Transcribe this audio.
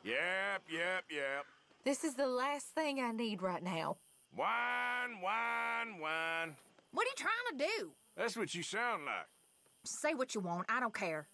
Yep. This is the last thing I need right now. Wine. What are you trying to do? That's what you sound like. Say what you want. I don't care.